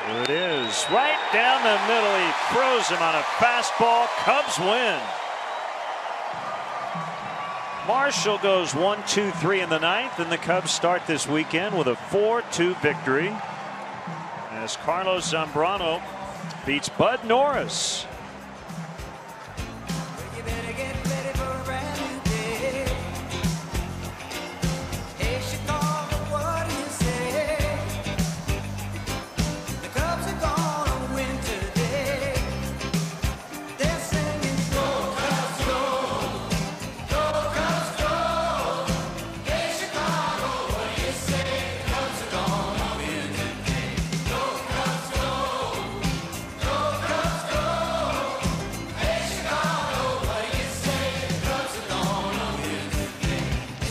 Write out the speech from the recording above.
Here it is, right down the middle. He throws him on a fastball. Cubs win. Marshall goes 1-2-3 in the ninth, and the Cubs start this weekend with a 4-2 victory as Carlos Zambrano beats Bud Norris.